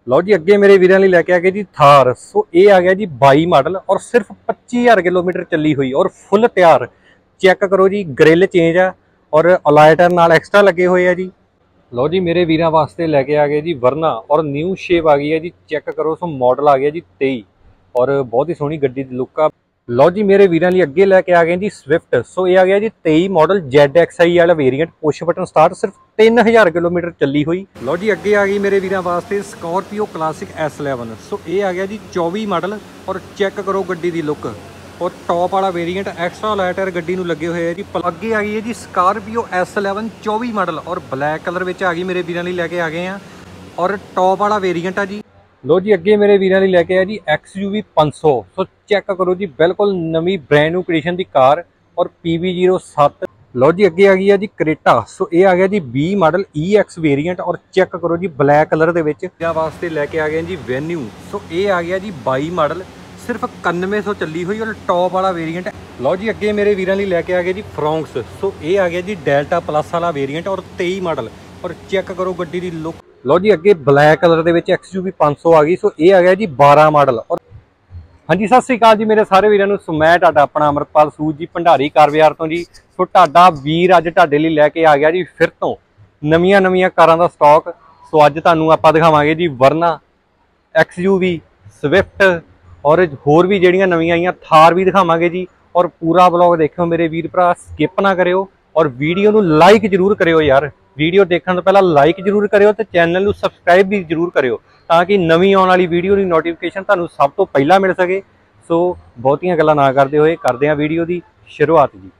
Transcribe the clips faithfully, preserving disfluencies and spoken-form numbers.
ਲਓ ਜੀ ਅੱਗੇ ਮੇਰੇ ਵੀਰਾਂ ਲਈ ਲੈ ਕੇ ਆ ਗਏ ਜੀ ਥਾਰ। ਸੋ ਇਹ ਆ ਗਿਆ ਜੀ ਬਾਈ ਮਾਡਲ ਔਰ ਸਿਰਫ ਪੱਚੀ ਹਜ਼ਾਰ ਕਿਲੋਮੀਟਰ ਚੱਲੀ ਹੋਈ ਔਰ ਫੁੱਲ ਤਿਆਰ। ਚੈੱਕ ਕਰੋ ਜੀ, ਗ੍ਰਿਲ ਚੇਂਜ ਆ ਔਰ ਅਲਾਈਟਰ ਨਾਲ ਐਕਸਟਰਾ ਲੱਗੇ ਹੋਏ ਆ ਜੀ। ਲਓ ਜੀ ਮੇਰੇ ਵੀਰਾਂ ਵਾਸਤੇ ਲੈ ਕੇ ਆ ਗਏ ਜੀ ਵਰਨਾ ਔਰ ਨਿਊ ਸ਼ੇਪ ਆ ਗਈ ਹੈ ਜੀ। ਚੈੱਕ ਕਰੋ, ਸੋ ਮਾਡਲ ਆ ਗਿਆ ਜੀ ਤੇਈ ਔਰ ਬਹੁਤ ਹੀ ਸੋਹਣੀ ਗੱਡੀ ਦੀ ਲੁੱਕ ਆ। ਲਓ ਜੀ ਮੇਰੇ ਵੀਰਾਂ ਲਈ ਅੱਗੇ ਲੈ ਕੇ ਆ ਗਏ ਜੀ ਸਵਿਫਟ। ਸੋ ਇਹ ਆ ਗਿਆ ਜੀ ਤੇਈ ਮਾਡਲ ਜ਼ੈਡ ਐਕਸ ਆਈ ਵਾਲਾ ਵੇਰੀਐਂਟ, ਪੁਸ਼ ਬਟਨ ਸਟਾਰਟ, ਸਿਰਫ ਤਿੰਨ ਹਜ਼ਾਰ ਕਿਲੋਮੀਟਰ ਚੱਲੀ ਹੋਈ। ਲਓ ਜੀ ਅੱਗੇ ਆ ਗਈ ਮੇਰੇ ਵੀਰਾਂ ਵਾਸਤੇ Scorpio classic S eleven. So ਇਹ ਆ ਗਿਆ ਜੀ ਚੌਵੀ ਮਾਡਲ ਔਰ ਚੈੱਕ ਕਰੋ ਗੱਡੀ ਦੀ ਲੁੱਕ ਔਰ ਟੌਪ ਵਾਲਾ ਵੇਰੀਐਂਟ, ਐਕਸਟਰਾ ਲਾਈਟਰ ਗੱਡੀ ਨੂੰ ਲੱਗੇ ਹੋਏ ਆ ਜੀ। ਅੱਗੇ ਆ ਗਈ ਹੈ ਜੀ ਸਕਾਰਪੀਓ ਐਸ ਇਲੈਵਨ ਚੌਵੀ ਮਾਡਲ ਔਰ ਬਲੈਕ ਕਲਰ ਵਿੱਚ ਆ ਗਈ, ਮੇਰੇ ਵੀਰਾਂ ਲਈ ਲੈ ਕੇ ਆ ਗਏ ਆ ਔਰ ਟੌਪ ਵਾਲਾ ਵੇਰੀਐਂਟ ਆ ਜੀ। ਲੋ ਜੀ ਅੱਗੇ ਮੇਰੇ ਵੀਰਾਂ ਲਈ ਲੈ ਕੇ ਆਇਆ ਜੀ ਐਕਸ ਯੂ ਵੀ ਪੰਜ ਸੌ। ਸੋ ਚੈੱਕ ਕਰੋ ਜੀ, ਬਿਲਕੁਲ ਨਵੀਂ ਬ੍ਰੈਂਡ ਨਿਊ ਕੰਡੀਸ਼ਨ ਦੀ ਕਾਰ ਔਰ ਪੀ ਬੀ ਜ਼ੀਰੋ ਸੱਤ। ਲੋ ਜੀ ਅੱਗੇ ਆ ਗਈ ਹੈ ਜੀ ਕਰੇਟਾ। ਸੋ ਇਹ ਆ ਗਿਆ ਜੀ ਵੀਹ ਮਾਡਲ ਈ ਐਕਸ ਵੇਰੀਐਂਟ ਔਰ ਚੈੱਕ ਕਰੋ ਜੀ ਬਲੈਕ ਕਲਰ ਦੇ ਵਿੱਚ। ਇਹਨਾਂ ਵਾਸਤੇ ਲੈ ਕੇ ਆ ਗਏ ਜੀ ਵੈਨਿਊ। ਸੋ ਇਹ ਆ ਗਿਆ ਜੀ ਬਾਈ ਮਾਡਲ, ਸਿਰਫ ਇਕਾਨਵੇਂ ਸੌ ਚੱਲੀ ਹੋਈ ਔਰ ਟੌਪ ਵਾਲਾ ਵੇਰੀਐਂਟ। ਲਓ ਜੀ ਅੱਗੇ ਮੇਰੇ ਵੀਰਾਂ ਲਈ ਲੈ ਕੇ ਆ ਗਏ ਜੀ ਫਰੋਂਕਸ। ਸੋ ਇਹ ਆ ਗਿਆ ਜੀ ਡੈਲਟਾ ਪਲੱਸ ਵਾਲਾ ਵੇਰੀਐਂਟ ਔਰ ਤੇਈ ਮਾਡਲ ਔਰ ਚੈੱਕ ਕਰੋ ਗੱਡੀ ਦੀ ਲੁੱਕ। ਲਓ ਜੀ ਅੱਗੇ ਬਲੈਕ ਕਲਰ ਦੇ ਵਿੱਚ ਐਕਸ ਯੂ ਵੀ ਪੰਜ ਸੌ ਆ ਗਈ। ਸੋ ਇਹ ਆ ਗਿਆ ਜੀ ਬਾਰਾਂ ਮਾਡਲ ਔਰ ਹਾਂਜੀ ਸਤਿ ਸ੍ਰੀ ਅਕਾਲ ਜੀ ਮੇਰੇ ਸਾਰੇ ਵੀਰਾਂ ਨੂੰ। ਸੋ ਮੈਂ ਤੁਹਾਡਾ ਆਪਣਾ ਅਮਰਪਾਲ ਸੂਦ ਜੀ, ਭੰਡਾਰੀ ਕਾਰ ਬਾਜ਼ਾਰ ਤੋਂ ਜੀ। ਸੋ ਤੁਹਾਡਾ ਵੀਰ ਅੱਜ ਤੁਹਾਡੇ ਲਈ ਲੈ ਕੇ ਆ ਗਿਆ ਜੀ ਫਿਰ ਤੋਂ ਨਵੀਆਂ ਨਵੀਆਂ ਕਾਰਾਂ ਦਾ ਸਟਾਕ। ਸੋ ਅੱਜ ਤੁਹਾਨੂੰ ਆਪਾਂ ਦਿਖਾਵਾਂਗੇ ਜੀ Verna, X U V, Swift ਔਰ ਹੋਰ ਵੀ ਜਿਹੜੀਆਂ ਨਵੀਆਂ ਆਈਆਂ, ਥਾਰ ਵੀ ਦਿਖਾਵਾਂਗੇ ਜੀ। ਔਰ ਪੂਰਾ ਬਲੌਗ ਦੇਖਿਓ ਮੇਰੇ ਵੀਰ ਭਰਾ, ਸਕਿਪ ਨਾ ਕਰਿਓ ਔਰ ਵੀਡੀਓ ਨੂੰ ਲਾਈਕ ਜ਼ਰੂਰ ਕਰਿਓ ਯਾਰ। ਵੀਡੀਓ ਦੇਖਣ ਤੋਂ ਪਹਿਲਾਂ ਲਾਈਕ ਜ਼ਰੂਰ ਕਰਿਓ ਤੇ ਚੈਨਲ ਨੂੰ ਸਬਸਕ੍ਰਾਈਬ ਵੀ ਜ਼ਰੂਰ ਕਰਿਓ ਤਾਂ ਕਿ ਨਵੀਂ ਆਉਣ ਵਾਲੀ ਵੀਡੀਓ ਦੀ ਨੋਟੀਫਿਕੇਸ਼ਨ ਤੁਹਾਨੂੰ ਸਭ ਤੋਂ ਪਹਿਲਾਂ ਮਿਲ ਸਕੇ। ਸੋ ਬਹੁਤੀਆਂ ਗੱਲਾਂ ਨਾ ਕਰਦੇ ਹੋਏ ਕਰਦੇ ਹਾਂ ਵੀਡੀਓ ਦੀ ਸ਼ੁਰੂਆਤ ਜੀ।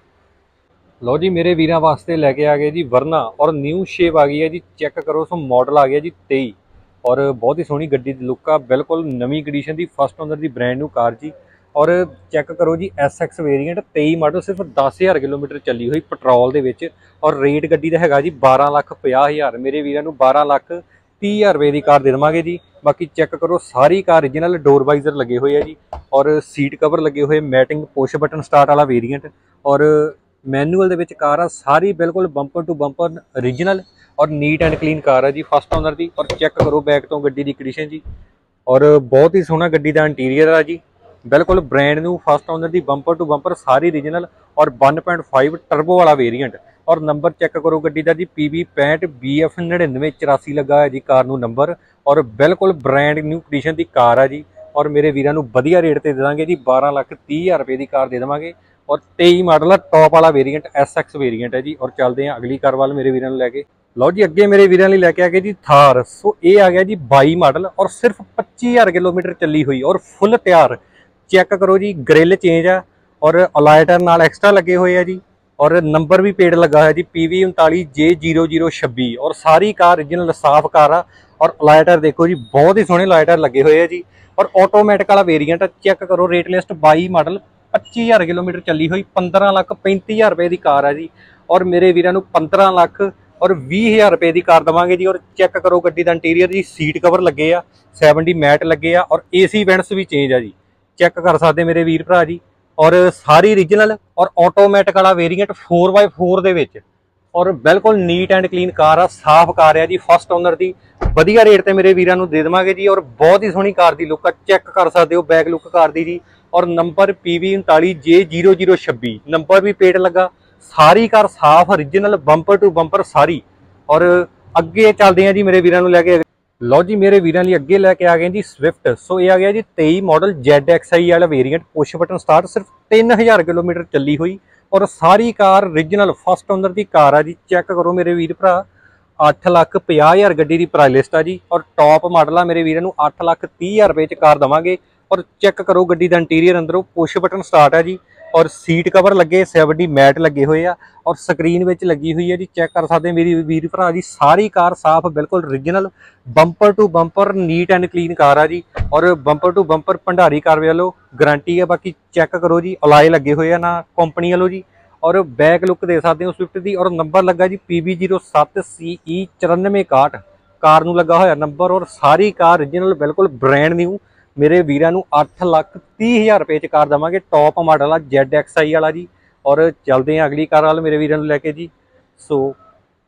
ਲਓ ਜੀ ਮੇਰੇ ਵੀਰਾਂ ਵਾਸਤੇ ਲੈ ਕੇ ਆ ਗਏ ਜੀ ਵਰਨਾ ਔਰ ਨਿਊ ਸ਼ੇਪ ਆ ਗਈ ਹੈ ਜੀ। ਚੈੱਕ ਕਰੋ, ਸੋ ਮਾਡਲ ਆ ਗਿਆ ਜੀ ਤੇਈ ਔਰ ਬਹੁਤ ਹੀ ਸੋਹਣੀ ਗੱਡੀ ਦੀ ਲੁੱਕ ਆ, ਬਿਲਕੁਲ ਨਵੀਂ ਕੰਡੀਸ਼ਨ ਦੀ ਫਸਟ ਓਨਰ ਦੀ ਬ੍ਰੈਂਡ ਨਿਊ ਕਾਰ ਜੀ। ਔਰ ਚੈੱਕ ਕਰੋ ਜੀ ਐਸ ਐਕਸ ਵੇਰੀਐਂਟ ਤੇਈ ਮਾਡਲ, ਸਿਰਫ ਦਸ ਹਜ਼ਾਰ ਕਿਲੋਮੀਟਰ ਚੱਲੀ ਹੋਈ ਪੈਟਰੋਲ ਦੇ ਵਿੱਚ ਔਰ ਰੇਟ ਗੱਡੀ ਦਾ ਹੈਗਾ ਜੀ ਬਾਰਾਂ ਲੱਖ ਪੰਜਾਹ ਹਜ਼ਾਰ। ਮੇਰੇ ਵੀਰਾਂ ਨੂੰ ਬਾਰਾਂ ਲੱਖ ਤੀਹ ਹਜ਼ਾਰ ਰੁਪਏ ਦੀ ਕਾਰ ਦੇ ਦੇਵਾਂਗੇ ਜੀ। ਬਾਕੀ ਚੈੱਕ ਕਰੋ ਸਾਰੀ ਕਾਰ ਓਰੀਜਨਲ, ਡੋਰ ਵਾਈਜ਼ਰ ਲੱਗੇ ਹੋਏ ਆ ਜੀ ਔਰ ਸੀਟ ਕਵਰ ਲੱਗੇ ਹੋਏ, ਮੈਟਿੰਗ, ਪੁਸ਼ ਬਟਨ ਸਟਾਰਟ ਵਾਲਾ ਵੇਰੀਐਂਟ ਔਰ ਮੈਨੂਅਲ ਦੇ ਵਿੱਚ ਕਾਰ ਆ ਸਾਰੀ, ਬਿਲਕੁਲ ਬੰਪਰ ਟੂ ਬੰਪਰ ਓਰੀਜਨਲ ਔਰ ਨੀਟ ਐਂਡ ਕਲੀਨ ਕਾਰ ਆ ਜੀ ਫਸਟ ਓਨਰ ਦੀ। ਔਰ ਚੈੱਕ ਕਰੋ ਬੈਕ ਤੋਂ ਗੱਡੀ ਦੀ ਕੰਡੀਸ਼ਨ ਜੀ ਔਰ ਬਹੁਤ ਹੀ ਸੋਹਣਾ ਗੱਡੀ ਦਾ ਇੰਟੀਰੀਅਰ ਆ ਜੀ, ਬਿਲਕੁਲ ਬ੍ਰੈਂਡ ਨਿਊ ਫਸਟ ਓਨਰ ਦੀ, ਬੰਪਰ ਟੂ ਬੰਪਰ ਸਾਰੀ ਓਰੀਜਨਲ ਔਰ ਵਨ ਪੁਆਇੰਟ ਫਾਈਵ ਟਰਬੋ ਵਾਲਾ ਵੇਰੀਐਂਟ। ਔਰ ਨੰਬਰ ਚੈੱਕ ਕਰੋ ਗੱਡੀ ਦਾ ਜੀ ਪੀ ਬੀ ਪੈਂਹਠ ਬੀ ਐਫ ਨੜਿਨਵੇਂ ਚੁਰਾਸੀ ਲੱਗਾ ਹੈ ਜੀ ਕਾਰ ਨੂੰ ਨੰਬਰ ਔਰ ਬਿਲਕੁਲ ਬ੍ਰੈਂਡ ਨਿਊ ਕੰਡੀਸ਼ਨ ਦੀ ਕਾਰ ਆ ਜੀ। ਔਰ ਮੇਰੇ ਵੀਰਾਂ ਨੂੰ ਵਧੀਆ ਰੇਟ ਤੇ ਦੇ ਦਾਂਗੇ ਜੀ, ਬਾਰਾਂ ਲੱਖ ਤੀਹ ਹਜ਼ਾਰ ਰੁਪਏ ਦੀ ਕਾਰ ਦੇ ਦੇਵਾਂਗੇ ਔਰ ਤੇਈ ਮਾਡਲ ਆ, ਟੌਪ ਵਾਲਾ ਵੇਰੀਐਂਟ ਐਸ ਐਕਸ ਵੇਰੀਐਂਟ ਹੈ ਜੀ। ਔਰ ਚੱਲਦੇ ਹਾਂ ਅਗਲੀ ਕਾਰ ਵੱਲ ਮੇਰੇ ਵੀਰਾਂ ਨੂੰ ਲੈ ਕੇ। ਲਓ ਜੀ ਅੱਗੇ ਮੇਰੇ ਵੀਰਾਂ ਲਈ ਲੈ ਕੇ ਆ ਗਏ ਜੀ ਥਾਰ। ਸੋ ਇਹ ਆ ਗਿਆ ਜੀ ਬਾਈ ਮਾਡਲ ਔਰ ਸਿਰਫ ਪੱਚੀ ਹਜ਼ਾਰ ਕਿਲੋਮੀਟਰ ਚੱਲੀ ਹੋਈ ਔਰ ਫੁੱਲ ਤਿਆਰ। ਚੈੱਕ ਕਰੋ ਜੀ, ਗ੍ਰਿਲ ਚੇਂਜ ਆ ਔਰ ਅਲਾਈਟਰ ਨਾਲ ਐਕਸਟਰਾ ਲੱਗੇ ਹੋਏ ਆ ਜੀ ਔਰ ਨੰਬਰ ਵੀ ਪੇਡ ਲੱਗਾ ਹੋਇਆ ਜੀ ਪੀ ਵੀ ਉਨਤਾਲੀ ਜੇ ਜ਼ੀਰੋ ਜ਼ੀਰੋ ਛੱਬੀ ਔਰ ਸਾਰੀ ਕਾਰ ਓਰੀਜਨਲ ਸਾਫ ਕਾਰ ਆ। ਔਰ ਅਲਾਈਟਰ ਦੇਖੋ ਜੀ, ਬਹੁਤ ਹੀ ਸੋਹਣੇ ਅਲਾਈਟਰ ਲੱਗੇ ਹੋਏ ਆ ਜੀ ਔਰ ਆਟੋਮੈਟਿਕ ਵਾਲਾ ਵੇਰੀਐਂਟ। ਚੈੱਕ ਕਰੋ ਰੇਟ ਲਿਸਟ, ਬਾਈ ਮਾਡਲ, ਪੱਚੀ ਹਜ਼ਾਰ ਕਿਲੋਮੀਟਰ ਚੱਲੀ ਹੋਈ, ਪੰਦਰਾਂ ਲੱਖ ਪੈਂਤੀ ਹਜ਼ਾਰ ਰੁਪਏ ਦੀ ਕਾਰ ਆ ਜੀ। ਔਰ ਮੇਰੇ ਵੀਰਾਂ ਨੂੰ ਪੰਦਰਾਂ ਲੱਖ ਔਰ ਵੀਹ ਹਜ਼ਾਰ ਰੁਪਏ ਦੀ ਕਾਰ ਦੇਵਾਂਗੇ ਜੀ। ਔਰ ਚੈੱਕ ਕਰੋ ਗੱਡੀ ਦਾ ਇੰਟੀਰੀਅਰ ਜੀ, ਸੀਟ ਕਵਰ ਲੱਗੇ ਆ, ਸੈਵਨਟੀ ਮੈਟ ਲੱਗੇ ਆ ਔਰ ਏ ਸੀ ਵੈਂਟਸ ਵੀ ਚੇਂਜ ਆ ਜੀ। ਚੈੱਕ ਕਰ ਸਕਦੇ ਮੇਰੇ ਵੀਰ ਭਰਾ ਜੀ ਔਰ ਸਾਰੀ ਓਰੀਜਨਲ ਔਰ ਆਟੋਮੈਟਿਕ ਵਾਲਾ ਵੇਰੀਐਂਟ ਫੋਰ ਬਾਈ ਫੋਰ ਦੇ ਵਿੱਚ ਔਰ ਬਿਲਕੁਲ ਨੀਟ ਐਂਡ ਕਲੀਨ ਕਾਰ ਆ, ਸਾਫ਼ ਕਾਰ ਆ ਜੀ ਫਸਟ ਓਨਰ ਦੀ। ਵਧੀਆ ਰੇਟ ਤੇ ਮੇਰੇ ਵੀਰਾਂ ਨੂੰ ਦੇ ਦੇਵਾਂਗੇ ਜੀ ਔਰ ਬਹੁਤ ਹੀ ਸੋਹਣੀ ਕਾਰ ਦੀ ਲੁੱਕ ਆ, ਚੈੱਕ ਕਰ ਸਕਦੇ ਹੋ ਬੈਕ ਲੁੱਕ ਕਾਰ ਦੀ ਜੀ। ਔਰ ਨੰਬਰ ਪੀ ਵੀ ਉਨਤਾਲੀ ਜੇ ਜ਼ੀਰੋ ਜ਼ੀਰੋ ਛੱਬੀ, ਨੰਬਰ ਵੀ ਪੇਟ ਲੱਗਾ, ਸਾਰੀ ਕਾਰ ਸਾਫ਼ ਓਰੀਜਨਲ ਬੰਪਰ ਟੂ ਬੰਪਰ ਸਾਰੀ। ਔਰ ਅੱਗੇ ਚੱਲਦੇ ਆ ਜੀ ਮੇਰੇ ਵੀਰਾਂ ਨੂੰ ਲੈ ਕੇ। ਲਓ ਜੀ ਮੇਰੇ ਵੀਰਾਂ ਲਈ ਅੱਗੇ ਲੈ ਕੇ ਆ ਗਏ ਜੀ ਸਵਿਫਟ। ਸੋ ਇਹ ਆ ਗਿਆ ਜੀ ਤੇਈ ਮਾਡਲ ਜ਼ੈਡ ਐਕਸ ਆਈ ਵਾਲਾ ਵੇਰੀਐਂਟ, ਪੁਸ਼ ਬਟਨ ਸਟਾਰਟ, ਸਿਰਫ ਤਿੰਨ ਹਜ਼ਾਰ ਕਿਲੋਮੀਟਰ ਚੱਲੀ ਹੋਈ ਔਰ ਸਾਰੀ ਕਾਰ ਓਰੀਜਨਲ ਫਸਟ ਓਨਰ ਦੀ ਕਾਰ ਆ ਜੀ। ਚੈੱਕ ਕਰੋ ਮੇਰੇ ਵੀਰ ਭਰਾ, ਅੱਠ ਲੱਖ ਪੰਜਾਹ ਹਜ਼ਾਰ ਗੱਡੀ ਦੀ ਪ੍ਰਾਈਸ ਲਿਸਟ ਆ ਜੀ ਔਰ ਟੌਪ ਮਾਡਲ ਆ। ਮੇਰੇ ਵੀਰਾਂ ਨੂੰ ਅੱਠ ਲੱਖ ਤੀਹ ਹਜ਼ਾਰ ਰੁਪਏ ਚ ਕਾਰ ਦੇਵਾਂਗੇ। ਔਰ ਚੈੱਕ ਕਰੋ ਗੱਡੀ ਦਾ ਇੰਟੀਰੀਅਰ, ਅੰਦਰੋਂ ਪੁਸ਼ ਬਟਨ ਸਟਾਰਟ ਆ ਜੀ ਔਰ ਸੀਟ ਕਵਰ ਲੱਗੇ, ਸੈਵਨਟੀ ਮੈਟ ਲੱਗੇ ਹੋਏ ਆ ਔਰ ਸਕਰੀਨ ਵਿੱਚ ਲੱਗੀ ਹੋਈ ਹੈ ਜੀ। ਚੈੱਕ ਕਰ ਸਕਦੇ ਮੇਰੀ ਵੀਰ ਭਰਾ ਜੀ, ਸਾਰੀ ਕਾਰ ਸਾਫ਼, ਬਿਲਕੁਲ original, bumper to bumper neat and clean car ਆ ਜੀ ਔਰ bumper to bumper Bhandari car ਵੱਲੋਂ ਗਾਰੰਟੀ ਹੈ। ਬਾਕੀ ਚੈੱਕ ਕਰੋ ਜੀ, ਅਲਾਏ ਲੱਗੇ ਹੋਏ ਆ ਨਾ ਕੰਪਨੀ ਵੱਲੋਂ ਜੀ ਔਰ ਬੈਕ ਲੁੱਕ ਦੇ ਸਕਦੇ ਹੋ ਸਵਿਫਟ ਦੀ। ਔਰ ਨੰਬਰ ਲੱਗਾ ਜੀ ਪੀ ਬੀ ਜ਼ੀਰੋ ਸੱਤ ਸੀ ਈ ਚੁਰਾਨਵੇਂ ਇਕਾਹਠ ਕਾਰ ਨੂੰ ਲੱਗਾ ਹੋਇਆ ਨੰਬਰ ਔਰ ਸਾਰੀ ਕਾਰ ਓਰੀਜਨਲ ਬਿਲਕੁਲ ਬ੍ਰੈਂਡ ਨਿਊ। ਮੇਰੇ ਵੀਰਾਂ ਨੂੰ ਅੱਠ ਲੱਖ ਤੀਹ ਹਜ਼ਾਰ ਰੁਪਏ ਚ ਕਾਰ ਦੇਵਾਂਗੇ, ਟੌਪ ਮਾਡਲ ਆ ਜ਼ੈਡ ਐਕਸ ਆਈ ਵਾਲਾ ਜੀ। ਔਰ ਚੱਲਦੇ ਹਾਂ ਅਗਲੀ ਕਾਰ ਵੱਲ ਮੇਰੇ ਵੀਰਾਂ ਨੂੰ ਲੈ ਕੇ ਜੀ। ਸੋ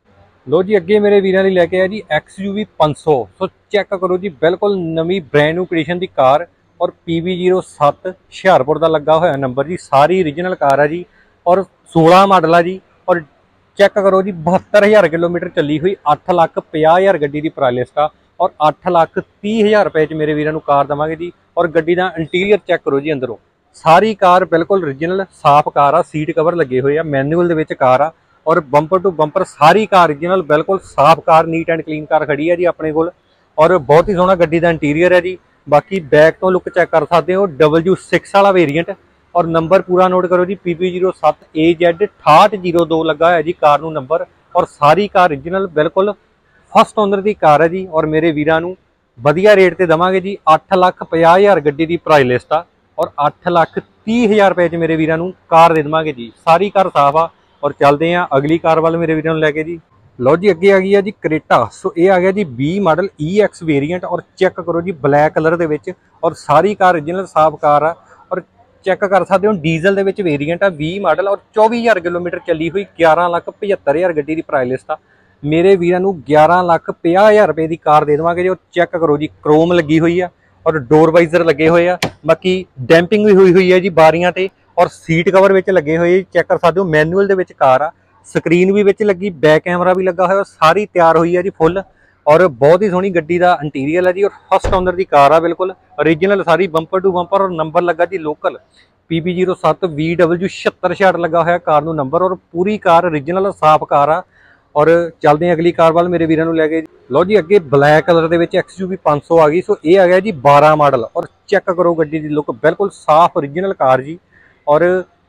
लो जी अगे मेरे वीरां लई लैके आया जी एक्स यू वी पाँच सौ। सो चेक करो जी बिल्कुल नवी ब्रैंड न्यू कंडीशन की कार और पी वी जीरो सत्त हुशियारपुर का लगा हुआ नंबर जी। सारी ओरिजिनल कार है जी और सोलह मॉडल है जी। और चेक करो जी बहत्तर हज़ार किलोमीटर चली हुई, अठ लख पचास हज़ार गड्डी की प्राइस लिस्ट आ और अठ लख तीह हज़ार रुपए च मेरे वीरां नूं कार देवांगे जी। और गड्डी का इंटीरियर चेक करो जी अंदरों, सारी कार बिल्कुल ओरिजिनल साफ कार आ, सीट कवर लगे हुए आ, मैनुअल दे विच कार आ और बंपर टू बंपर सारी कार ओरिजिनल बिल्कुल साफ car, neat and clean car खड़ी है जी अपने कोल। और बहुत ही सोहना गड्डी का इंटीरियर है जी। बाकी बैक तो लुक चेक कर सकते हो, डबल्यू सिक्स वाला वेरीएंट और नंबर पूरा नोट करो जी पी पी जीरो सत्त ए जैड अठाहठ जीरो दो लगा है जी कार नूं नंबर। और सारी कार ओरिजिनल बिल्कुल फस्ट ओनर की कार है जी। और मेरे वीरां नूं वधिया रेट ते देवांगे जी। अठ लख पचास हज़ार गड्डी की प्राइस लिस्ट आ और अठ लख तीह हज़ार रुपए च मेरे वीरां नूं कार दे देवांगे जी। सारी कार साफ आ और चलते हैं अगली कार वाल मेरे वीरों लैके जी। लो जी अगे आ गई है जी क्रेटा। सो ये आ गया जी बीस मॉडल ई एक्स वेरीएंट और चेक करो जी ब्लैक कलर दे विच और सारी कार ओरिजिनल साफ कार आ। और चेक कर सकते हो डीजल दे विच वेरीएंट आ, बीस मॉडल और चौबीस हज़ार किलोमीटर चली हुई, ग्यारह लख पचहत्तर हज़ार गड्डी की प्राइस लिस्ट आ। मेरे वीरां नूं ग्यारह लख पचास हज़ार रुपए की कार दे देवांगे जी। और चेक करो जी क्रोम लगी हुई है और डोर वाइजर लगे हुए आ, बाकी डैंपिंग भी हुई हुई है जी बारियां ते और सीट कवर विच लगे हुए। चेक कर सकते हो मैनुअल दे विच कार आ, स्क्रीन भी विच लगी, बैक कैमरा भी लगा हुआ, सारी तैयार हुई है जी फुल। और बहुत ही सोहनी गड्डी का इंटीरियर है जी और फस्ट ओनर की कार आ, बिल्कुल ओरिजिनल सारी बंपर टू बंपर और नंबर लगा जी लोकल पी पी जीरो सत्त वी डबल्यू छत्तर छियाठ लगा हुआ कार नूं नंबर। और पूरी कार ओरिजिनल साफ कार आ। और चलते हैं अगली कार वाल मेरे वीरां नूं लैके। लो जी अगे ब्लैक कलर दे विच एक्स यू वी पाँच सौ आ गई। सो ये आ गया जी बारह मॉडल और चेक करो गड्डी की लुक बिल्कुल साफ ओरिजिनल कार जी। और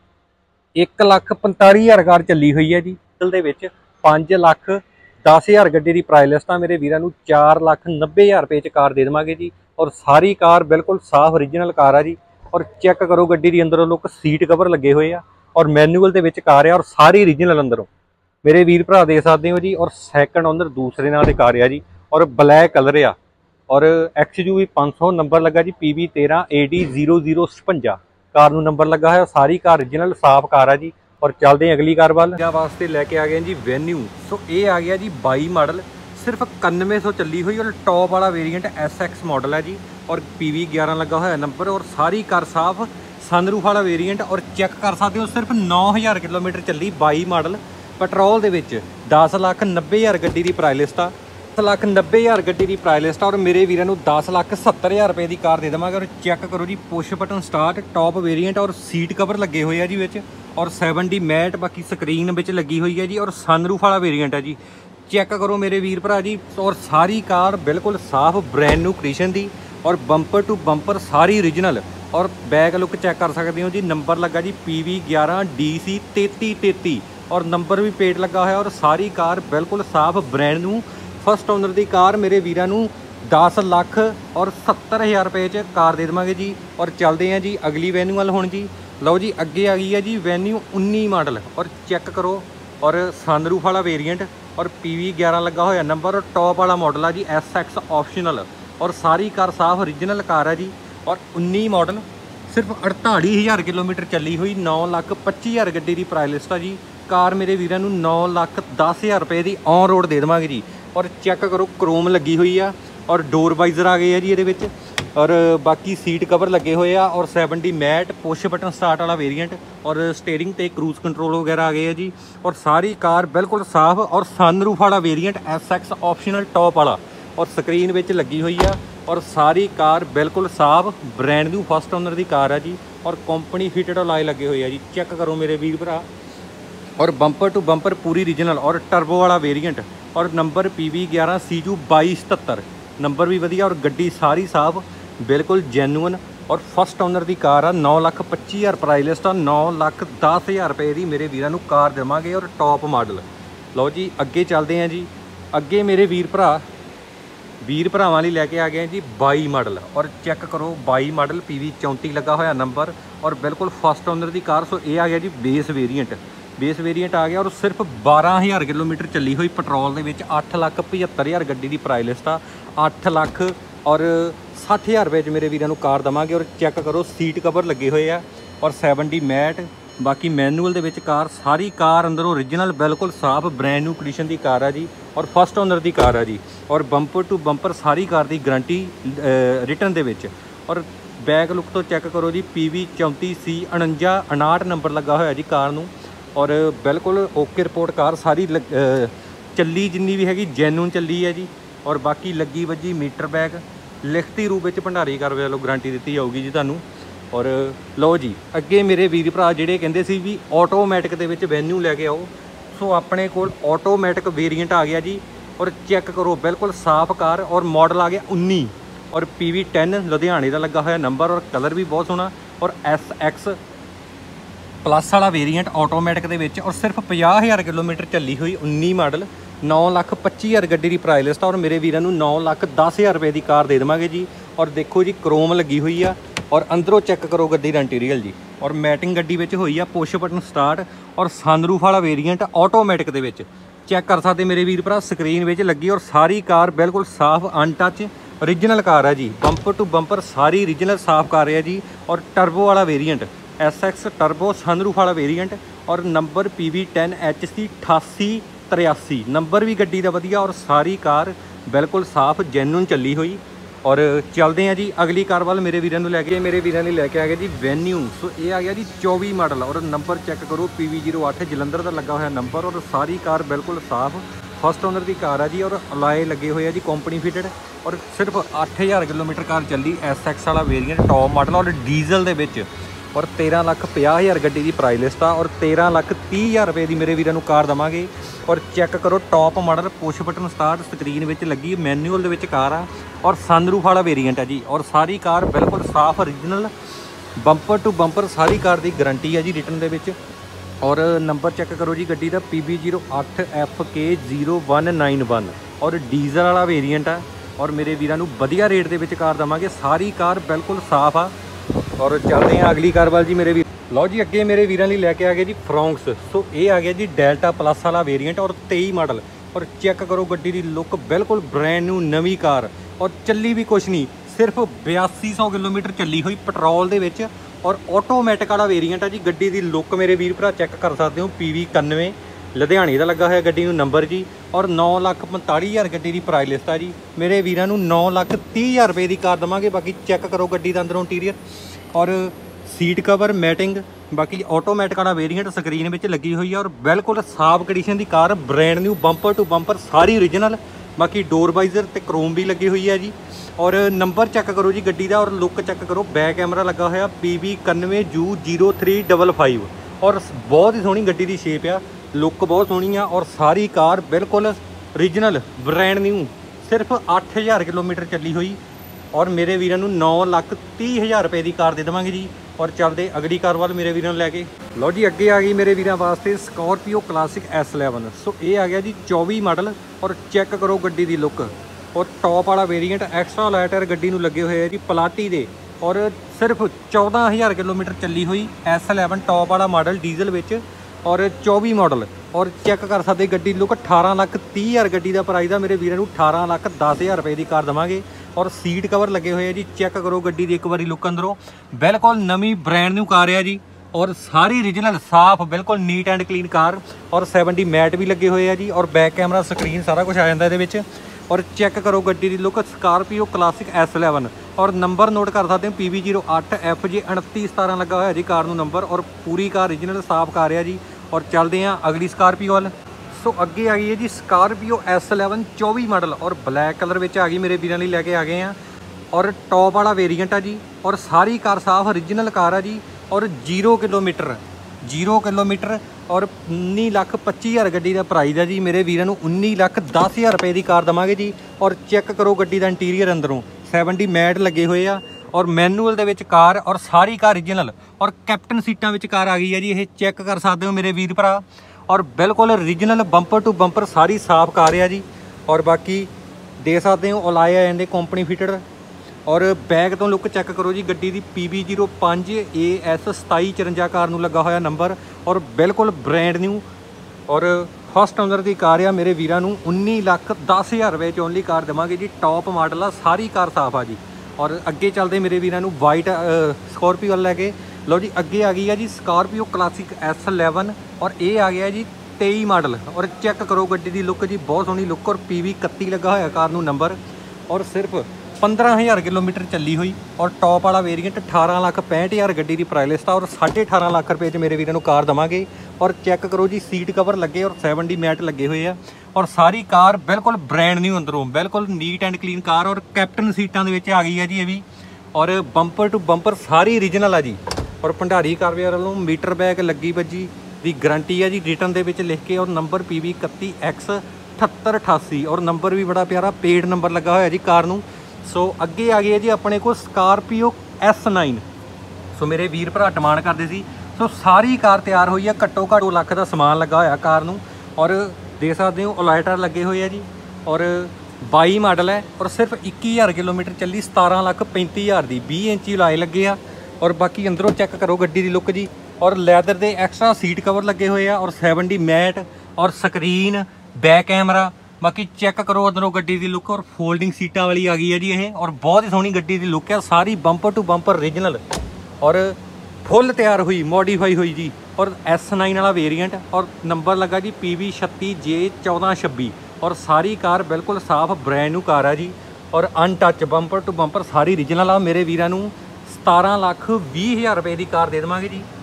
एक लख पंताली हज़ार कार चली हुई है जी। दे विच पाँच लख दस हज़ार गड्डी की प्राइस लिस्ट आ। मेरे वीरां नूं चार लख नब्बे हज़ार रुपए च कार दे देवांगे जी। और सारी कार बिल्कुल साफ ओरिजिनल कार आ जी। और चेक करो गड्डी की अंदरों लुक, सीट कवर लगे हुए आ और मैनुअल दे विच कार आ और सारी ओरिजिनल अंदरों मेरे वीर भरा देख सकते हो जी। और सैकंड ओनर दूसरे नाल कार आ जी और ब्लैक कलर आ। और एक्स यू वी पाँच सौ नंबर लगा जी पी वी तेरह ए डी जीरो जीरो छपंजा कार नूं नंबर लगा है। सारी कार ओरिजिनल साफ कार आ जी। और चलते हैं अगली कार वाल वास्ते लैके आ गए जी वेन्यू। सो ये आ गया जी बाई मॉडल, सिर्फ इक्यानवे सौ चली हुई और टॉप वाला वेरीएंट एस एक्स मॉडल है जी। और पी वी ग्यारह लगा हुआ नंबर और सारी कार साफ, सनरूफ वाला वेरीएंट। और चेक कर सकते हो सिर्फ नौ हज़ार किलोमीटर चली, बाई मॉडल पेट्रोल दे विच दस लख नब्बे हज़ार गड्डी की प्राइस लिस्ट आ। दस लख नब्बे हज़ार गड्डी की प्राइस लिस्ट आ। और मेरे वीरां नूं दस लख सत्तर हज़ार रुपए की कार दे देवांगे। और चेक करो जी push button start, top variant और सीट कवर लगे हुए हैं जी विच और सैवन डी मैट, बाकी स्क्रीन विच लगी हुई है जी। और सनरूफ वाला वेरीएंट है जी। चेक करो मेरे वीर भरा जी। और सारी कार बिल्कुल साफ ब्रैंड न्यू कंडीशन दी और बंपर टू बंपर सारी ओरिजिनल। और बैक लुक चेक कर सकते हो जी, नंबर लगा जी पी वी ग्यारह डी सी तेती तेती और नंबर भी पेट लगा हुआ। और सारी कार बिल्कुल साफ ब्रैंड न्यू फस्ट ओनर की कार मेरे वीरां नूं दस लख और सत्तर हज़ार रुपए च कार दे देवांगे जी। और चलते हैं जी अगली वैन्यू वाल हुण जी। लो जी अगे आ गई है जी वैन्यू उन्नीस मॉडल और चेक करो और सनरूफ वाला वेरीएंट और पी वी ग्यारह लगा हुआ नंबर और टॉप वाला मॉडल है जी एस एक्स ऑप्शनल। और सारी कार साफ ओरिजिनल कार है जी। और उन्नीस मॉडल सिर्फ अड़ताली हज़ार किलोमीटर चली हुई, नौ लख पच्ची हज़ार गड्डी की प्राइस लिस्ट है जी। कार मेरे वीरां नूं नौ लख दस हज़ार रुपए की ऑन रोड दे देवांगे जी। और चेक करो क्रोम लगी हुई आ और डोर वाइजर आ गए है जी ये। और बाकी सीट कवर लगे हुए आ और seven D mat, push button start वाला वेरीएंट और स्टेयरिंग ते क्रूज कंट्रोल वगैरह आ गए है जी। और सारी कार बिल्कुल साफ और सनरूफ वाला variant S X optional top वाला और स्क्रीन विच लगी हुई आ। और सारी कार बिल्कुल साफ ब्रैंड न्यू फस्ट ओनर की कार है जी। और कंपनी फिटेड अलाय लगे हुए है जी। चेक करो मेरे वीर भरा। और बंपर टू बंपर पूरी ओरिजिनल और टर्बो वाला वेरीएंट और नंबर पी वी ग्यारह सी जू बाई सतहत्तर नंबर भी वधिया। और गड्डी सारी साफ बिल्कुल जैनुअन और फस्ट ओनर की कार आ। नौ लख पच्ची हज़ार प्राइस लिस्ट आ। नौ लख दस हज़ार रुपए की मेरे वीरां नूं कार देवांगे और टॉप मॉडल। लो जी अगे चलते हैं जी। अगे मेरे वीर भरा वीर भरावां लई लैके आ गए जी बाई मॉडल। और चेक करो बाई मॉडल पी वी चौंती लगा हुआ नंबर और बिल्कुल फस्ट ओनर की कार। सो ये आ गया जी बेस वेरीएंट बेस वेरीएंट आ गया। और सिर्फ बारह हज़ार किलोमीटर चली हुई पेट्रोल के विच, अठ लख पचहत्तर हज़ार गड्डी की प्राइस लिस्ट आ। अठ लख और सठ हज़ार रुपए च मेरे वीरां नूं कार देवांगे। और चेक करो सीट कवर लगे हुए आ और सैवन डी मैट ਬਾਕੀ ਮੈਨੂਅਲ ਦੇ ਵਿੱਚ ਕਾਰ, ਸਾਰੀ ਕਾਰ ਅੰਦਰੋਂ ਓਰੀਜਨਲ ਬਿਲਕੁਲ ਸਾਫ਼ ਬ੍ਰੈਂਡ ਨਿਊ ਕੰਡੀਸ਼ਨ ਦੀ ਕਾਰ ਆ ਜੀ, ਔਰ ਫਸਟ ਓਨਰ ਦੀ ਕਾਰ ਆ ਜੀ, ਔਰ ਬੰਪਰ ਟੂ ਬੰਪਰ ਸਾਰੀ ਕਾਰ ਦੀ ਗਰੰਟੀ ਰਿਟਰਨ ਦੇ ਵਿੱਚ। ਔਰ ਬੈਕ ਲੁੱਕ ਤੋਂ ਚੈੱਕ ਕਰੋ ਜੀ, ਪੀ ਵੀ ਚੌਂਤੀ ਸੀ ਉਣੰਜਾ ਉਣਾਹਠ ਨੰਬਰ ਲੱਗਾ ਹੋਇਆ ਜੀ ਕਾਰ ਨੂੰ, ਔਰ ਬਿਲਕੁਲ ਓਕੇ ਰਿਪੋਰਟ ਕਾਰ ਸਾਰੀ ਚੱਲੀ, ਜਿੰਨੀ ਵੀ ਹੈਗੀ ਜੈਨੂਨ ਚੱਲੀ ਹੈ ਜੀ। ਔਰ ਬਾਕੀ ਲੱਗੀ ਵੱਜੀ ਮੀਟਰ ਬੈਗ ਲਿਖਤੀ ਰੂਪ ਵਿੱਚ ਭੰਡਾਰੀ ਕਾਰ ਵੱਲੋਂ ਗਰੰਟੀ ਦਿੱਤੀ ਜਾਊਗੀ ਜੀ ਤੁਹਾਨੂੰ। ਔਰ ਲਓ ਜੀ, ਅੱਗੇ ਮੇਰੇ ਵੀਰ ਭਰਾ ਜਿਹੜੇ ਕਹਿੰਦੇ ਸੀ ਵੀ ਆਟੋਮੈਟਿਕ ਦੇ ਵਿੱਚ ਵੈਨਿਊ ਲੈ ਕੇ ਆਓ, ਸੋ ਆਪਣੇ ਕੋਲ ਆਟੋਮੈਟਿਕ ਵੇਰੀਐਂਟ ਆ ਗਿਆ ਜੀ। ਔਰ ਚੈੱਕ ਕਰੋ ਬਿਲਕੁਲ ਸਾਫ਼ ਕਾਰ, ਔਰ ਮਾਡਲ ਆ ਗਿਆ ਉੱਨੀ, ਔਰ ਪੀ ਵੀ ਟੈਨ ਲੁਧਿਆਣੇ ਦਾ ਲੱਗਾ ਹੋਇਆ ਨੰਬਰ, ਔਰ ਕਲਰ ਵੀ ਬਹੁਤ ਸੋਹਣਾ, ਔਰ ਐਸ ਐਕਸ ਪਲੱਸ ਵਾਲਾ ਵੇਰੀਐਂਟ ਆਟੋਮੈਟਿਕ ਦੇ ਵਿੱਚ, ਔਰ ਸਿਰਫ ਪੰਜਾਹ ਹਜ਼ਾਰ ਕਿਲੋਮੀਟਰ ਚੱਲੀ ਹੋਈ ਉੱਨੀ ਮਾਡਲ, ਨੌ ਲੱਖ ਪੱਚੀ ਹਜ਼ਾਰ ਗੱਡੀ ਦੀ ਪ੍ਰਾਈਸ ਲਿਸਟ ਆ। ਔਰ ਮੇਰੇ ਵੀਰਾਂ ਨੂੰ ਨੌ ਲੱਖ ਦਸ ਹਜ਼ਾਰ ਰੁਪਏ ਦੀ ਕਾਰ ਦੇ ਦੇਵਾਂਗੇ ਜੀ। ਔਰ ਦੇਖੋ ਜੀ ਕ੍ਰੋਮ ਲੱਗੀ ਹੋਈ ਆ, ਔਰ ਅੰਦਰੋਂ ਚੈੱਕ ਕਰੋ ਗੱਡੀ ਦਾ ਇੰਟੀਰੀਅਰ ਜੀ, ਔਰ ਮੈਟਿੰਗ ਗੱਡੀ ਵਿੱਚ ਹੋਈ ਆ, ਪੁਸ਼ ਬਟਨ ਸਟਾਰਟ, ਔਰ ਸਨਰੂਫ ਵਾਲਾ ਵੇਰੀਐਂਟ ਆਟੋਮੈਟਿਕ ਦੇ ਵਿੱਚ ਚੈੱਕ ਕਰ ਸਕਦੇ ਮੇਰੇ ਵੀਰ ਭਰਾ ਸਕਰੀਨ ਵਿੱਚ ਲੱਗੀ। ਔਰ ਸਾਰੀ ਕਾਰ ਬਿਲਕੁਲ ਸਾਫ਼ ਅਨਟੱਚ ਓਰੀਜਨਲ ਕਾਰ ਹੈ ਜੀ, ਬੰਪਰ ਟੂ ਬੰਪਰ ਸਾਰੀ ਓਰੀਜਨਲ ਸਾਫ਼ ਕਾਰ ਹੈ ਜੀ। ਔਰ ਟਰਬੋ ਵਾਲਾ variant S X turbo sunroof ਵਾਲਾ ਵੇਰੀਐਂਟ, ਔਰ number P V ten H C ਅਠਾਸੀ ਤਰਿਆਸੀ ਨੰਬਰ ਵੀ ਗੱਡੀ ਦਾ ਵਧੀਆ, ਔਰ ਸਾਰੀ ਕਾਰ ਬਿਲਕੁਲ ਸਾਫ਼ ਜੈਨੂਨ ਚੱਲੀ ਹੋਈ। ਔਰ ਚੱਲਦੇ ਹਾਂ ਜੀ ਅਗਲੀ ਕਾਰ ਵੱਲ ਮੇਰੇ ਵੀਰਾਂ ਨੂੰ ਲੈ ਕੇ। ਮੇਰੇ ਵੀਰਾਂ ਲਈ ਲੈ ਕੇ ਆ ਗਏ ਜੀ ਵੈਨਿਊ, ਸੋ ਇਹ ਆ ਗਿਆ ਜੀ ਚੌਵੀ ਮਾਡਲ, ਔਰ ਨੰਬਰ ਚੈੱਕ ਕਰੋ ਪੀ ਵੀ ਜ਼ੀਰੋ ਅੱਠ ਜਲੰਧਰ ਦਾ ਲੱਗਾ ਹੋਇਆ ਨੰਬਰ, ਔਰ ਸਾਰੀ ਕਾਰ ਬਿਲਕੁਲ ਸਾਫ਼ ਫਸਟ ਓਨਰ ਦੀ ਕਾਰ ਆ ਜੀ, ਔਰ ਅਲਾਏ ਲੱਗੇ ਹੋਏ ਆ ਜੀ ਕੰਪਨੀ ਫਿਟਡ, ਔਰ ਸਿਰਫ ਅੱਠ ਹਜ਼ਾਰ ਕਿਲੋਮੀਟਰ ਕਾਰ ਚੱਲੀ, ਐਸ ਐਕਸ ਵਾਲਾ ਵੇਰੀਐਂਟ ਟੌਪ ਮਾਡਲ, ਔਰ ਡੀਜ਼ਲ ਦੇ ਵਿੱਚ, ਔਰ ਤੇਰਾਂ ਲੱਖ ਪੰਜਾਹ ਹਜ਼ਾਰ ਗੱਡੀ ਦੀ ਪ੍ਰਾਈਸ ਲਿਸਟ ਆ, ਔਰ ਤੇਰਾਂ ਲੱਖ ਤੀਹ ਹਜ਼ਾਰ ਰੁਪਏ ਦੀ ਮੇਰੇ ਵੀਰਾਂ ਨੂੰ ਕਾਰ ਦੇਵਾਂਗੇ। ਔਰ ਚੈੱਕ ਕਰੋ top model, push button start screen ਵਿੱਚ ਲੱਗੀ, ਮੈਨੂਅਲ ਦੇ ਵਿੱਚ ਕਾਰ ਆ, ਔਰ ਸਨਰੂਫ ਵਾਲਾ ਵੇਰੀਐਂਟ ਹੈ ਜੀ। ਔਰ ਸਾਰੀ ਕਾਰ ਬਿਲਕੁਲ ਸਾਫ਼ ਓਰੀਜਨਲ ਬੰਪਰ ਟੂ ਬੰਪਰ ਸਾਰੀ ਕਾਰ ਦੀ ਗਰੰਟੀ ਹੈ ਜੀ ਰਿਟਰਨ ਦੇ ਵਿੱਚ। ਔਰ ਨੰਬਰ ਚੈੱਕ ਕਰੋ ਜੀ ਗੱਡੀ ਦਾ ਪੀ ਬੀ ਜ਼ੀਰੋ ਅੱਠ F K zero one nine one, ਔਰ ਡੀਜ਼ਲ ਵਾਲਾ ਵੇਰੀਐਂਟ ਆ, ਔਰ ਮੇਰੇ ਵੀਰਾਂ ਨੂੰ ਵਧੀਆ ਰੇਟ ਦੇ ਵਿੱਚ ਕਾਰ ਦੇਵਾਂਗੇ। ਸਾਰੀ ਕਾਰ ਬਿਲਕੁਲ ਸਾਫ਼ ਆ। ਔਰ ਚੱਲਦੇ ਹਾਂ ਅਗਲੀ ਕਾਰ ਵੱਲ ਜੀ ਮੇਰੇ ਵੀਰ। ਲਓ ਜੀ ਅੱਗੇ ਮੇਰੇ ਵੀਰਾਂ ਲਈ ਲੈ ਕੇ ਆ ਗਏ ਜੀ ਫਰੋਂਕਸ, ਸੋ ਇਹ ਆ ਗਿਆ ਜੀ ਡੈਲਟਾ ਪਲੱਸ ਵਾਲਾ ਵੇਰੀਐਂਟ, ਔਰ ਤੇਈ ਮਾਡਲ, ਔਰ ਚੈੱਕ ਕਰੋ ਗੱਡੀ ਦੀ ਲੁੱਕ ਬਿਲਕੁਲ ਬ੍ਰੈਂਡ ਨਿਊ ਨਵੀਂ ਕਾਰ, ਔਰ ਚੱਲੀ ਵੀ ਕੁਛ ਨਹੀਂ, ਸਿਰਫ ਬਿਆਸੀ ਸੌ ਕਿਲੋਮੀਟਰ ਚੱਲੀ ਹੋਈ ਪੈਟਰੋਲ ਦੇ ਵਿੱਚ, ਔਰ ਆਟੋਮੈਟਿਕ ਵਾਲਾ ਵੇਰੀਐਂਟ ਆ ਜੀ। ਗੱਡੀ ਦੀ ਲੁੱਕ ਮੇਰੇ ਵੀਰ ਭਰਾ ਚੈੱਕ ਕਰ ਸਕਦੇ ਹੋ, ਪੀ ਵੀ ਇਕਾਨਵੇਂ ਲੁਧਿਆਣੇ ਦਾ ਲੱਗਾ ਹੋਇਆ ਗੱਡੀ ਨੂੰ ਨੰਬਰ ਜੀ, ਔਰ ਨੌ ਲੱਖ ਪੰਤਾਲੀ ਹਜ਼ਾਰ ਗੱਡੀ ਦੀ ਪ੍ਰਾਈਸ ਲਿਸਟ ਆ ਜੀ। ਮੇਰੇ ਵੀਰਾਂ ਨੂੰ ਨੌ ਲੱਖ ਤੀਹ ਹਜ਼ਾਰ ਰੁਪਏ ਦੀ ਕਾਰ ਦੇਵਾਂਗੇ। ਬਾਕੀ ਚੈੱਕ ਕਰੋ ਗੱਡੀ ਦਾ ਅੰਦਰੋਂ ਇੰਟੀਰੀਅਰ, ਔਰ ਸੀਟ ਕਵਰ ਮੈਟਿੰਗ, ਬਾਕੀ ਆਟੋਮੈਟਿਕ ਵਾਲਾ ਵੇਰੀਐਂਟ ਸਕਰੀਨ ਵਿੱਚ ਲੱਗੀ ਹੋਈ ਆ, ਔਰ ਬਿਲਕੁਲ ਸਾਫ਼ ਕੰਡੀਸ਼ਨ ਦੀ car, brand new bumper to bumper ਸਾਰੀ ਓਰੀਜਨਲ, ਬਾਕੀ ਡੋਰ ਵਾਈਜ਼ਰ ਤੇ ਕ੍ਰੋਮ ਵੀ ਲੱਗੀ ਹੋਈ ਹੈ ਜੀ। ਔਰ ਨੰਬਰ ਚੈੱਕ ਕਰੋ ਜੀ ਗੱਡੀ ਦਾ, ਔਰ ਲੁੱਕ ਚੈੱਕ ਕਰੋ, ਬੈਕ ਕੈਮਰਾ ਲੱਗਾ ਹੋਇਆ ਪੀ ਵੀ ਇਕਾਨਵੇਂ U zero three double five, ਔਰ ਬਹੁਤ ਹੀ ਸੋਹਣੀ ਗੱਡੀ ਦੀ ਸ਼ੇਪ ਆ, ਲੁੱਕ ਬਹੁਤ ਸੋਹਣੀ ਆ, ਔਰ ਸਾਰੀ ਕਾਰ ਬਿਲਕੁਲ ਓਰੀਜਨਲ ਬ੍ਰੈਂਡ ਨਿਊ, ਸਿਰਫ ਅੱਠ ਹਜ਼ਾਰ ਕਿਲੋਮੀਟਰ ਚੱਲੀ ਹੋਈ, ਔਰ ਮੇਰੇ ਵੀਰਾਂ ਨੂੰ ਨੌ ਲੱਖ ਤੀਹ ਹਜ਼ਾਰ ਰੁਪਏ ਦੀ ਕਾਰ ਦੇ ਦੇਵਾਂਗੇ ਜੀ। ਔਰ ਚੱਲਦੇ ਅਗਲੀ ਕਾਰ ਵੱਲ ਮੇਰੇ ਵੀਰਾਂ ਨੂੰ ਲੈ ਕੇ। ਲਓ ਜੀ ਅੱਗੇ ਆ ਗਈ ਮੇਰੇ ਵੀਰਾਂ ਵਾਸਤੇ Scorpio classic S eleven, so ਇਹ ਆ ਗਿਆ ਜੀ ਚੌਵੀ ਮਾਡਲ, ਔਰ ਚੈੱਕ ਕਰੋ ਗੱਡੀ ਦੀ ਲੁੱਕ, ਔਰ ਟੌਪ ਵਾਲਾ ਵੇਰੀਐਂਟ ਐਕਸਟਰਾ ਲਾਈਟਰ ਗੱਡੀ ਨੂੰ ਲੱਗੇ ਹੋਏ ਆ ਜੀ ਪਲਾਟੀ ਦੇ, ਔਰ ਸਿਰਫ ਚੌਦਾਂ ਹਜ਼ਾਰ ਕਿਲੋਮੀਟਰ ਚੱਲੀ ਹੋਈ ਐਸ ਇਲੈਵਨ ਟੌਪ ਵਾਲਾ ਮਾਡਲ ਡੀਜ਼ਲ ਵਿੱਚ, ਔਰ ਚੌਵੀ ਮਾਡਲ, ਔਰ ਚੈੱਕ ਕਰ ਸਕਦੇ ਗੱਡੀ ਲੁੱਕ, ਅਠਾਰਾਂ ਲੱਖ ਤੀਹ ਹਜ਼ਾਰ ਗੱਡੀ ਦਾ ਪ੍ਰਾਈਸ ਆ। ਮੇਰੇ ਵੀਰਾਂ ਨੂੰ ਅਠਾਰਾਂ ਲੱਖ ਦਸ ਹਜ਼ਾਰ ਰੁਪਏ ਦੀ ਕਾਰ ਦੇਵਾਂਗੇ। ਔਰ ਸੀਟ ਕਵਰ ਲੱਗੇ ਹੋਏ ਆ ਜੀ, ਚੈੱਕ ਕਰੋ ਗੱਡੀ ਦੀ ਇੱਕ ਵਾਰੀ ਲੁੱਕ ਅੰਦਰੋਂ, ਬਿਲਕੁਲ ਨਵੀਂ ਬ੍ਰੈਂਡ ਨਿਊ ਕਾਰ ਆ ਜੀ, ਔਰ ਸਾਰੀ ਓਰੀਜਨਲ ਸਾਫ਼ ਬਿਲਕੁਲ ਨੀਟ ਐਂਡ ਕਲੀਨ ਕਾਰ, ਔਰ ਸੈਵਨਟੀ ਮੈਟ ਵੀ ਲੱਗੇ ਹੋਏ ਆ ਜੀ, ਔਰ ਬੈਕ ਕੈਮਰਾ ਸਕਰੀਨ ਸਾਰਾ ਕੁਝ ਆ ਜਾਂਦਾ ਇਹਦੇ ਵਿੱਚ। ਔਰ ਚੈੱਕ ਕਰੋ ਗੱਡੀ ਦੀ look, Scorpio classic S eleven, ਔਰ ਨੰਬਰ ਨੋਟ ਕਰ ਸਕਦੇ ਹੋ ਪੀ ਵੀ ਜ਼ੀਰੋ ਅੱਠ ਐਫ ਜੇ ਉਨੱਤੀ ਸਤਾਰਾਂ ਲੱਗਾ ਹੋਇਆ ਜੀ ਕਾਰ ਨੂੰ ਨੰਬਰ, ਔਰ ਪੂਰੀ ਕਾਰ ਓਰੀਜਨਲ ਸਾਫ਼ ਕਾਰ ਆ ਜੀ। ਔਰ ਚੱਲਦੇ ਹਾਂ ਅਗਲੀ ਸਕਾਰਪੀਓ ਵੱਲ। ਸੋ ਅੱਗੇ ਆ ਗਈ ਹੈ ਜੀ ਸਕਾਰਪੀਓ ਐਸ ਇਲੈਵਨ ਚੌਵੀ ਮਾਡਲ, ਔਰ ਬਲੈਕ ਕਲਰ ਵਿੱਚ ਆ ਗਈ, ਮੇਰੇ ਵੀਰਾਂ ਲਈ ਲੈ ਕੇ ਆ ਗਏ ਆ, ਔਰ ਟੌਪ ਵਾਲਾ ਵੇਰੀਐਂਟ ਆ ਜੀ, ਔਰ ਸਾਰੀ ਕਾਰ ਸਾਫ਼ ਓਰੀਜਨਲ ਕਾਰ ਆ ਜੀ, ਔਰ ਜ਼ੀਰੋ ਕਿਲੋਮੀਟਰ ਜ਼ੀਰੋ ਕਿਲੋਮੀਟਰ ਔਰ ਉੱਨੀ ਲੱਖ ਪੱਚੀ ਹਜ਼ਾਰ ਗੱਡੀ ਦਾ ਪ੍ਰਾਈਸ ਹੈ ਜੀ। ਮੇਰੇ ਵੀਰਾਂ ਨੂੰ ਉੱਨੀ ਲੱਖ ਦਸ ਹਜ਼ਾਰ ਰੁਪਏ ਦੀ ਕਾਰ ਦੇਵਾਂਗੇ ਜੀ। ਔਰ ਚੈੱਕ ਕਰੋ ਗੱਡੀ ਦਾ ਇੰਟੀਰੀਅਰ ਅੰਦਰੋਂ, ਸੈਵਨਟੀ ਮੈਟ ਲੱਗੇ ਹੋਏ ਆ, ਔਰ ਮੈਨੂਅਲ ਦੇ ਵਿੱਚ ਕਾਰ, ਔਰ ਸਾਰੀ ਕਾਰ ਓਰੀਜਨਲ, ਔਰ ਕੈਪਟਨ ਸੀਟਾਂ ਵਿੱਚ ਕਾਰ ਆ ਗਈ ਹੈ ਜੀ। ਇਹ ਚੈੱਕ ਕਰ ਸਕਦੇ ਹੋ ਮੇਰੇ ਵੀਰ ਭਰਾ, ਔਰ ਬਿਲਕੁਲ ਓਰੀਜਨਲ ਬੰਪਰ ਟੂ ਬੰਪਰ ਸਾਰੀ ਸਾਫ਼ ਕਾਰ ਆ ਜੀ। ਔਰ ਬਾਕੀ ਦੇ ਸਕਦੇ ਹੋ ਅਲਾਏ ਆ ਜਾਂਦੇ ਕੰਪਨੀ ਫਿਟਡ। ਔਰ ਬੈਕ ਤੋਂ ਲੁੱਕ ਚੈੱਕ ਕਰੋ ਜੀ ਗੱਡੀ ਦੀ, ਪੀ ਬੀ ਜ਼ੀਰੋ ਪੰਜ ਏ ਐਸ ਸਤਾਈ ਚੁਰੰਜਾ ਕਾਰ ਨੂੰ ਲੱਗਾ ਹੋਇਆ ਨੰਬਰ, ਔਰ ਬਿਲਕੁਲ ਬ੍ਰੈਂਡ ਨਿਊ, ਔਰ ਫਸਟ ਓਨਰ ਦੀ ਕਾਰ ਆ। ਮੇਰੇ ਵੀਰਾਂ ਨੂੰ ਉੱਨੀ ਲੱਖ ਦਸ ਹਜ਼ਾਰ ਰੁਪਏ 'ਚ ਓਨਲੀ ਕਾਰ ਦੇਵਾਂਗੇ ਜੀ। ਟੌਪ ਮਾਡਲ ਆ, ਸਾਰੀ ਕਾਰ ਸਾਫ਼ ਆ ਜੀ। ਔਰ ਅੱਗੇ ਚੱਲਦੇ ਮੇਰੇ ਵੀਰਾਂ ਨੂੰ ਵਾਈਟ ਸਕੋਰਪੀਓ ਲੈ ਕੇ। लो जी अगे आ गई है जी स्कॉर्पियो क्लासिक एस इलेवन और ये आ गया जी तेई मॉडल। और चेक करो गड्डी की लुक जी, बहुत सोहनी लुक। और पी वी इकत्ती लगा होया कार नूं नंबर, और सिर्फ पंद्रह हज़ार किलोमीटर चली हुई। और टॉप वाला वेरीएंट अठारह लाख पैंठ हज़ार गड्डी की प्राइस लिस्ट आ, और साढ़े अठारह लाख रुपये च मेरे वीरों नूं कार देवांगे। और चेक करो जी सीट कवर लगे और सैवन डी मैट लगे हुए हैं, और सारी कार बिल्कुल ब्रांड न्यू अंदरों, बिल्कुल नीट एंड क्लीन कार। और कैप्टन सीटां दे विच आ गई है जी ये भी, और बंपर टू बंपर सारी ओरिजिनल है जी। और भंडारी कारवेयर वालों मीटर बैग लगी बजी की गारंटी है जी, रिटर्न दे विच लिख के। और नंबर पी वी इकत्ती एक्स अठहत्तर अठासी, और नंबर भी बड़ा प्यारा पेड नंबर लगा होया जी कार नूं। सो अगे आ गई है जी अपने को स्कॉर्पियो एस नाइन। सो मेरे वीर भरा डिमांड करते सी, सो सारी कार तैयार हुई है, घट्टो घट्ट दो लख का समान लगा होया कार नूं। और देख सकते हो अलाइटर लगे हुए है जी, और बाई मॉडल है, और सिर्फ इक्की हज़ार किलोमीटर चली, सतारह लख पैंती हज़ार की बीस इंची लाए लगे आ। और बाकी अंदरों चेक करो गड्डी की लुक जी, और लैदर के एक्स्ट्रा सीट कवर लगे हुए आ, और सैवन डी मैट और स्क्रीन बैक कैमरा। बाकी चेक करो अंदरों गड्डी की लुक, और फोल्डिंग सीटा वाली आ गई है जी ये, और बहुत ही सोहनी गड्डी की लुक है। सारी बंपर टू बंपर ओरिजिनल और फुल तैयार हुई, मॉडिफाई हुई जी। और एस नाइन वाला वेरीएंट, और नंबर लगा जी पी वी छत्ती जे चौदह छब्बी। और सारी कार बिल्कुल साफ ब्रांड न्यू कार है जी, और अनटच बंपर टू बंपर सारी ओरिजिनल आ। मेरे वीरां नूं सतारह लख भी हज़ार रुपये की कार दे देवांगे जी।